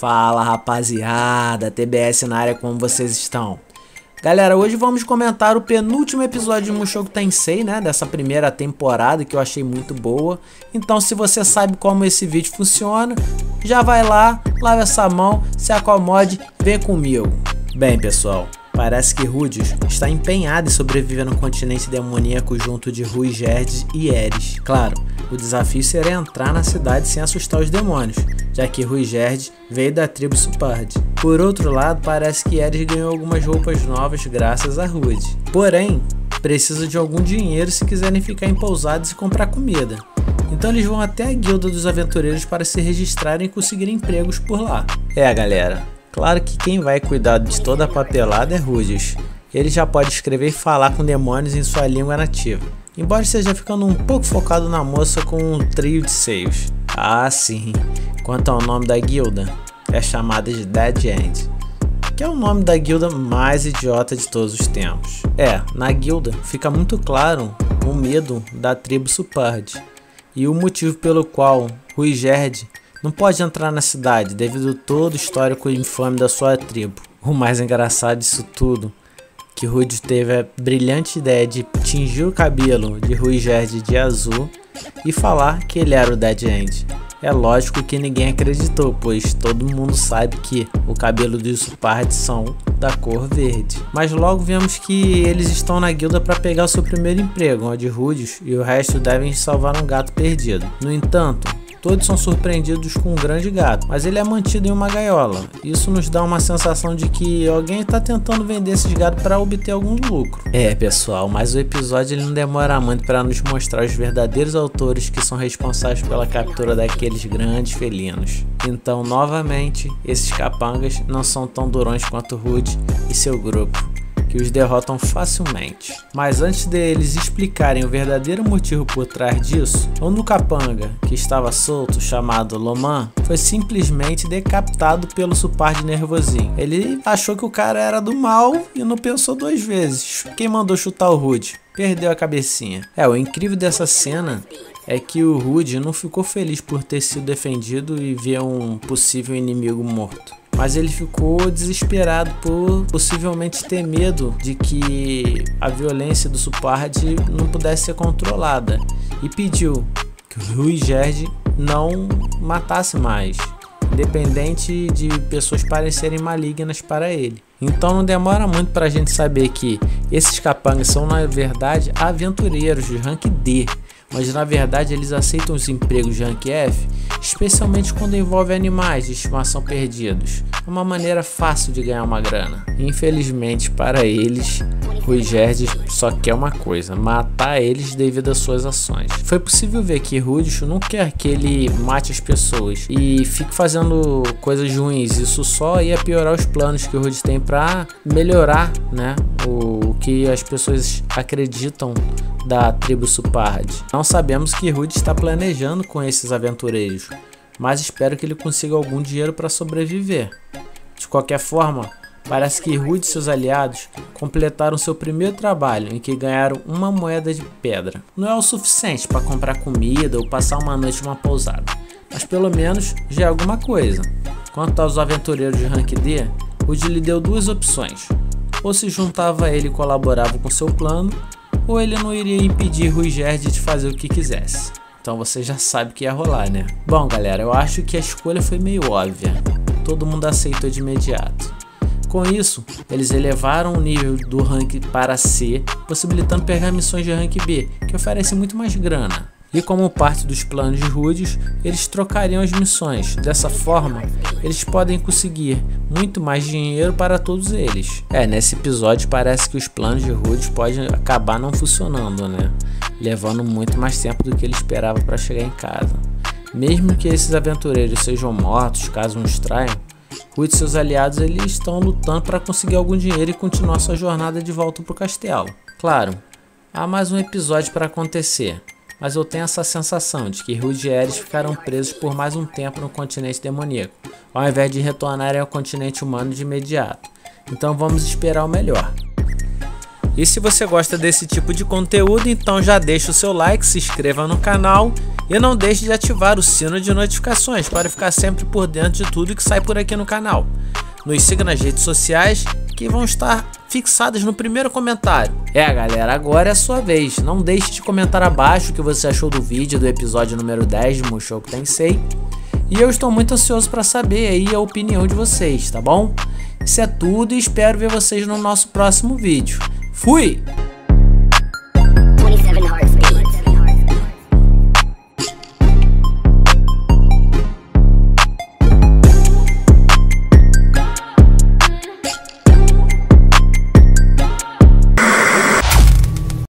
Fala rapaziada, TBS na área, como vocês estão? Galera, hoje vamos comentar o penúltimo episódio de Mushoku Tensei, né, dessa primeira temporada que eu achei muito boa. Então se você sabe como esse vídeo funciona, já vai lá, lava essa mão, se acomode, vem comigo. Bem pessoal, parece que Rudeus está empenhado em sobreviver no continente demoníaco junto de Rui, Gerd e Eris. Claro, o desafio será entrar na cidade sem assustar os demônios, já que Rui Gerd veio da tribo Supard. Por outro lado, parece que Eris ganhou algumas roupas novas graças a Rude. Porém, precisa de algum dinheiro se quiserem ficar em pousadas e comprar comida. Então eles vão até a guilda dos aventureiros para se registrarem e conseguirem empregos por lá. Galera, claro que quem vai cuidar de toda a papelada é Rudeus. Ele já pode escrever e falar com demônios em sua língua nativa, embora esteja ficando um pouco focado na moça com um trio de seios. Ah sim, quanto ao nome da guilda, é chamada de Dead End, que é o nome da guilda mais idiota de todos os tempos. Na guilda fica muito claro o medo da tribo Supard e o motivo pelo qual Rui Gerd não pode entrar na cidade devido a todo o histórico infame da sua tribo. O mais engraçado disso tudo, que Rude teve a brilhante ideia de tingir o cabelo de Rui Gerd de azul e falar que ele era o Dead End. É lógico que ninguém acreditou, pois todo mundo sabe que o cabelo dos Supards são da cor verde. Mas logo vemos que eles estão na guilda para pegar o seu primeiro emprego, onde Rudeus e o resto devem salvar um gato perdido. No entanto, todos são surpreendidos com um grande gato, mas ele é mantido em uma gaiola. Isso nos dá uma sensação de que alguém está tentando vender esses gatos para obter algum lucro. Pessoal, mas o episódio ele não demora muito para nos mostrar os verdadeiros autores que são responsáveis pela captura daqueles grandes felinos. Então, novamente, esses capangas não são tão durões quanto Rude e seu grupo, que os derrotam facilmente. Mas antes deles explicarem o verdadeiro motivo por trás disso, um do capanga que estava solto, chamado Loman, foi simplesmente decapitado pelo Supard nervosinho. Ele achou que o cara era do mal e não pensou duas vezes. Quem mandou chutar o Rude? Perdeu a cabecinha. O incrível dessa cena é que o Rude não ficou feliz por ter sido defendido e ver um possível inimigo morto, mas ele ficou desesperado por possivelmente ter medo de que a violência do Supard não pudesse ser controlada e pediu que o Rui Gerd não matasse mais, independente de pessoas parecerem malignas para ele. Então não demora muito para a gente saber que esses capangas são na verdade aventureiros de rank D, mas na verdade eles aceitam os empregos de rank F, especialmente quando envolve animais de estimação perdidos. É uma maneira fácil de ganhar uma grana. Infelizmente para eles, Rui Gerd só quer uma coisa: matar eles devido às suas ações. Foi possível ver que Rudeus não quer que ele mate as pessoas e fique fazendo coisas ruins. Isso só ia piorar os planos que o Rudeus tem para melhorar, né, o que as pessoas acreditam da tribo Supard. Não sabemos o que Rude está planejando com esses aventureiros, mas espero que ele consiga algum dinheiro para sobreviver. De qualquer forma, parece que Rude e seus aliados completaram seu primeiro trabalho, em que ganharam uma moeda de pedra. Não é o suficiente para comprar comida ou passar uma noite em uma pousada, mas pelo menos já é alguma coisa. Quanto aos aventureiros de rank D, Rude lhe deu duas opções: ou se juntava a ele e colaborava com seu plano, ou ele não iria impedir Rui Gerd de fazer o que quisesse. Então você já sabe o que ia rolar, né? Bom galera, eu acho que a escolha foi meio óbvia. Todo mundo aceitou de imediato. Com isso, eles elevaram o nível do rank para C, possibilitando pegar missões de rank B, que oferecem muito mais grana. E como parte dos planos de Rudeus, eles trocariam as missões. Dessa forma, eles podem conseguir muito mais dinheiro para todos eles. Nesse episódio parece que os planos de Rudeus podem acabar não funcionando, né? Levando muito mais tempo do que ele esperava para chegar em casa. Mesmo que esses aventureiros sejam mortos, caso uns traiam, Rude e seus aliados eles estão lutando para conseguir algum dinheiro e continuar sua jornada de volta para o castelo. Claro, há mais um episódio para acontecer, mas eu tenho essa sensação de que Rude e Eris ficaram presos por mais um tempo no continente demoníaco, ao invés de retornarem ao continente humano de imediato. Então vamos esperar o melhor. E se você gosta desse tipo de conteúdo, então já deixa o seu like, se inscreva no canal E não deixe de ativar o sino de notificações para ficar sempre por dentro de tudo que sai por aqui no canal. Nos siga nas redes sociais que vão estar fixadas no primeiro comentário. Galera, agora é a sua vez. Não deixe de comentar abaixo o que você achou do vídeo do episódio número 10 de Mushoku Tensei. E eu estou muito ansioso para saber aí a opinião de vocês, tá bom? Isso é tudo e espero ver vocês no nosso próximo vídeo. Fui!